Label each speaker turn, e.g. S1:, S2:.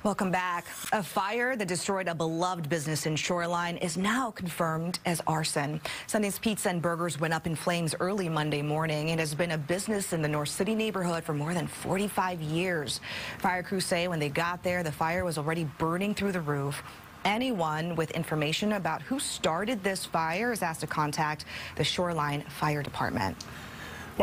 S1: Welcome back. A fire that destroyed a beloved business in Shoreline is now confirmed as arson. Sunday's Pizza and Burgers went up in flames early Monday morning. It has been a business in the North City neighborhood for more than 45 years. Fire crews say when they got there, the fire was already burning through the roof. Anyone with information about who started this fire is asked to contact the Shoreline Fire Department.